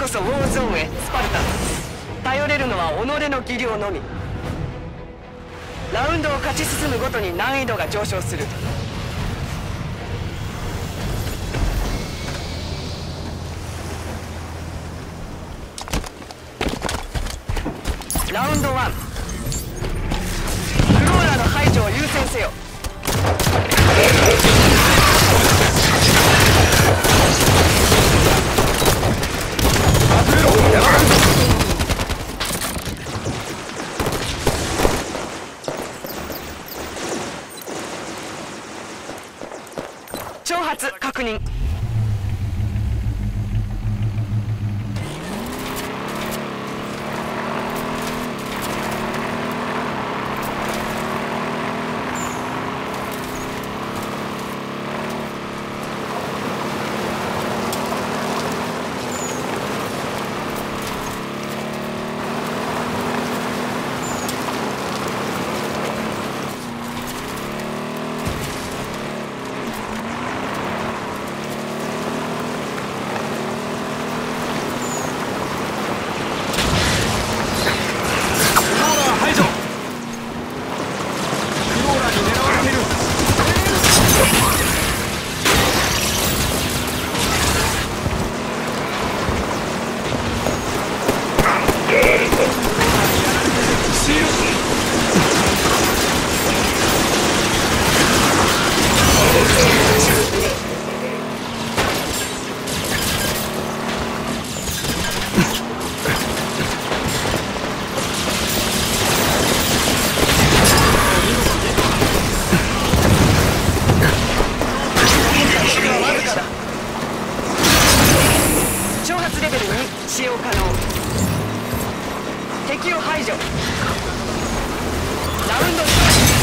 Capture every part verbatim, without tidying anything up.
こそウォーゾーンへスパルタ。頼れるのは己の技量のみ。ラウンドを勝ち進むごとに難易度が上昇する。ラウンドワン、フローラの排除を優先せよ。挑発確認。使用可能。敵を排除。ラウンドスタート。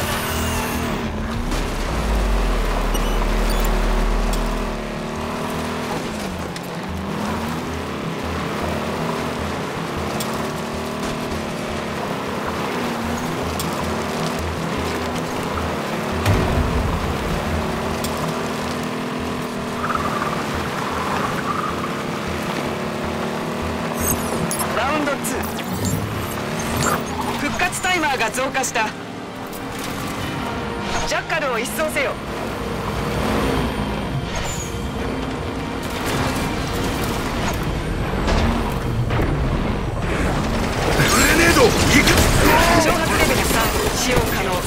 復活タイマーが増加した。ジャッカルを一掃せよ。 グレネード行く。 挑発レベルさん使用可能。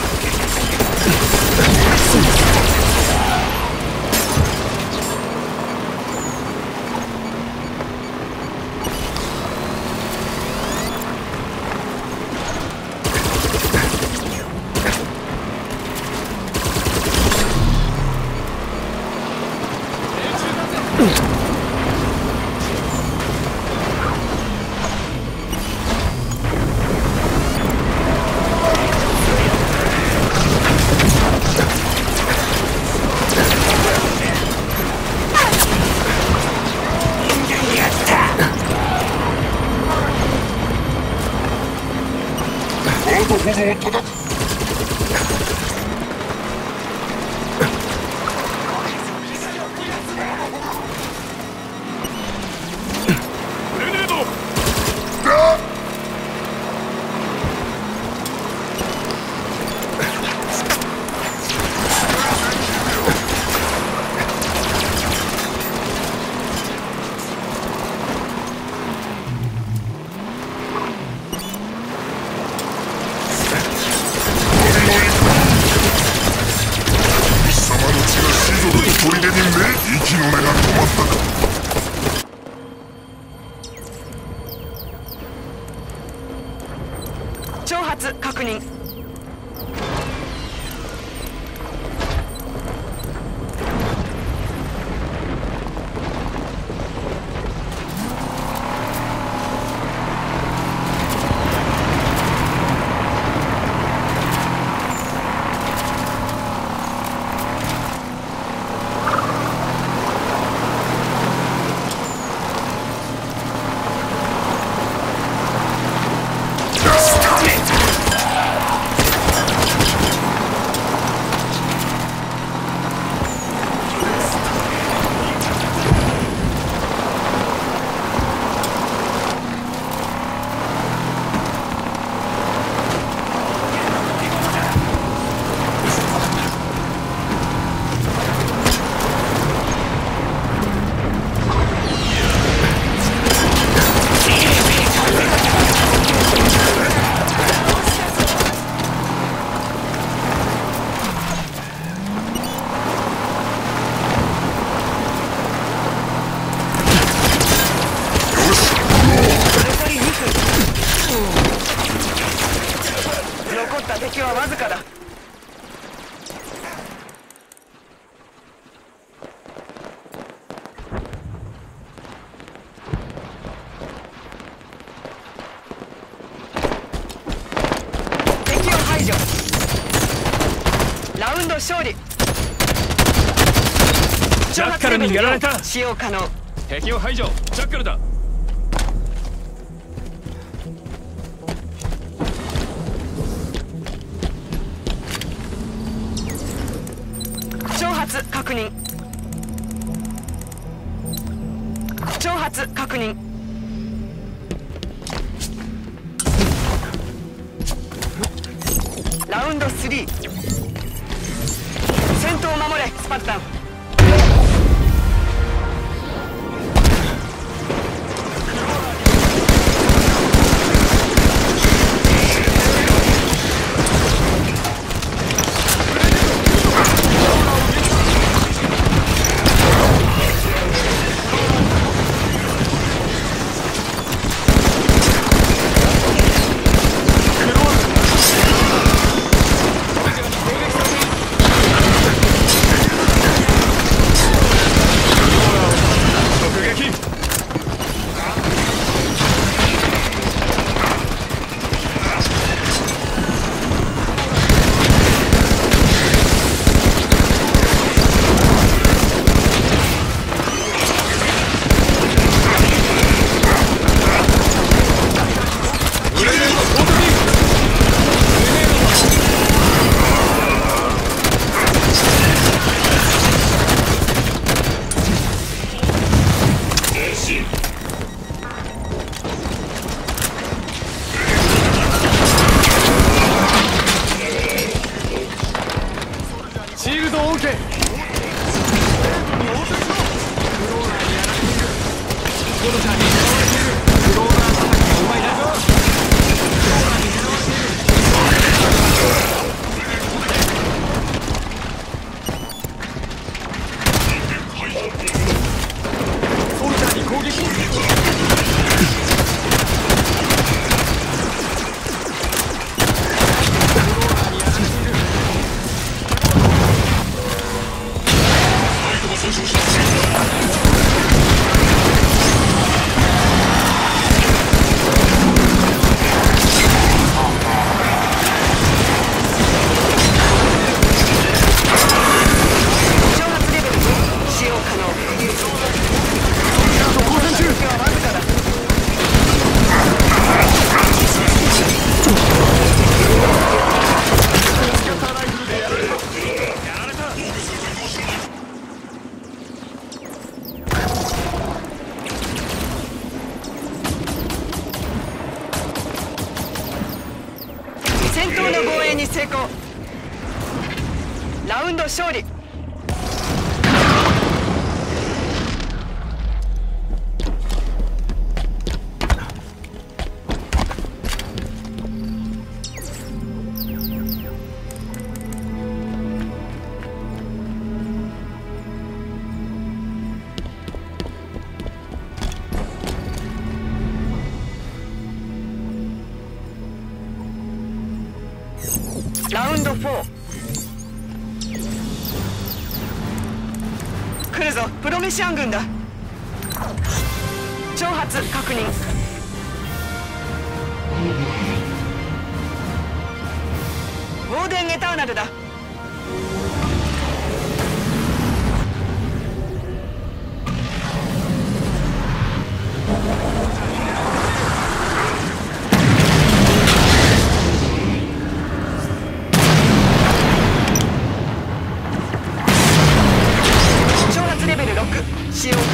炎を叩く。グレネード。砦に目、息の根が止まったか。 挑発確認。 敵はわずかだ。敵を排除。ラウンド勝利。 ジャッカルにやられた。 使用可能。 敵を排除。ジャッカルだ。 挑発確認。挑発確認。ラウンドスリー。先頭を守れスパルタン。 シールドを受け。 戦闘の防衛に成功。ラウンド勝利。ラウンドフォー。来るぞプロメシアン軍だ。挑発確認。ウォーデンエターナルだ。使用可能。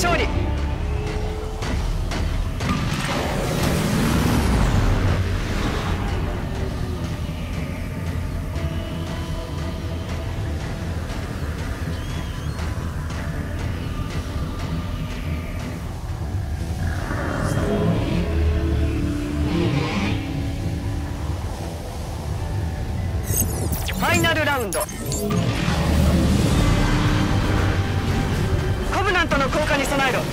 勝利。ファイナルラウンド。コブナントの効果に備えろ。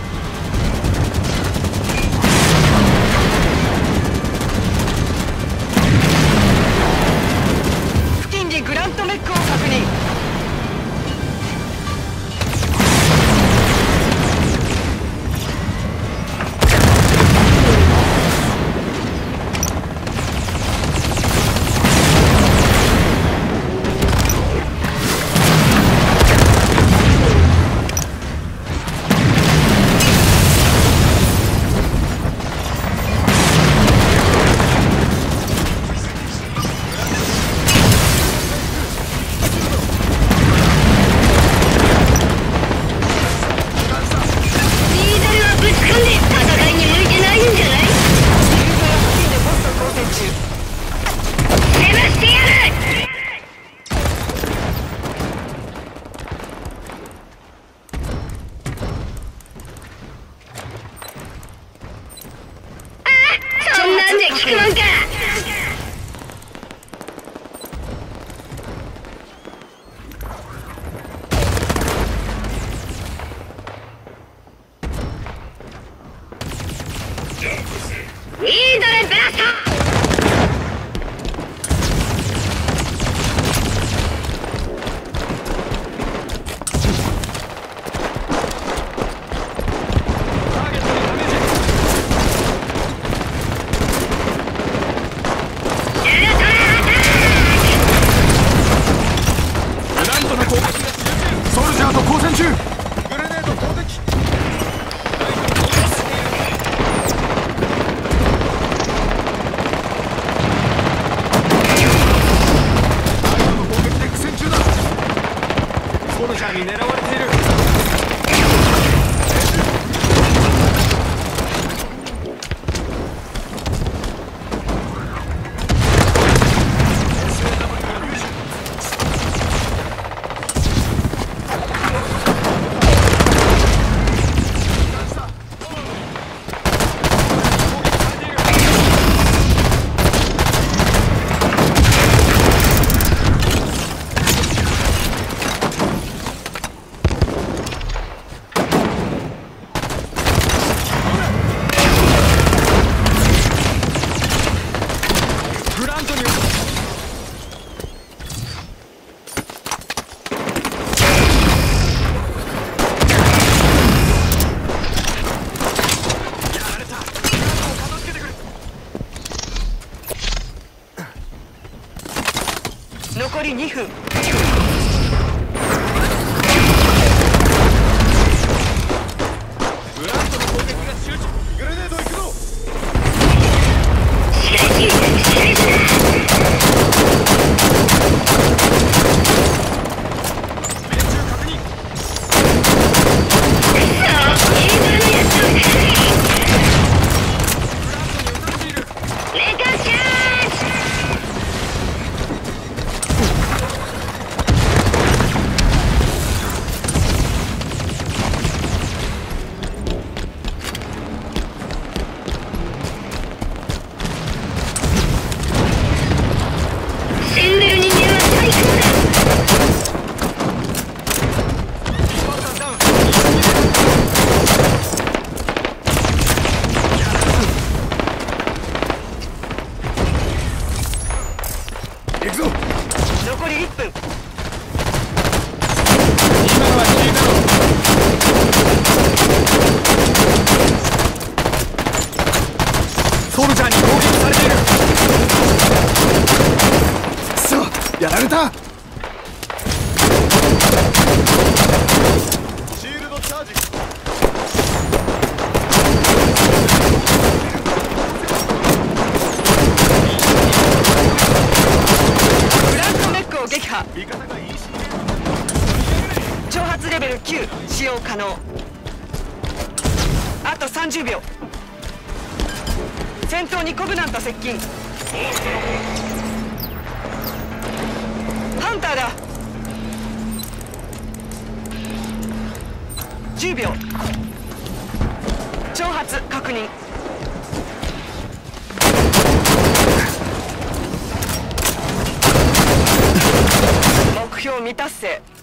付近にグラントメックを確認。残りにふん。残りいっぷん。 ソルジャーに攻撃されている。 くそ、やられた。 シールドチャージ。 グラントメックを撃破。挑発レベルきゅう使用可能。 さんじゅうびょう。戦闘にコブナント接近。ハンターだ。じゅうびょう。挑発確認。目標未達成。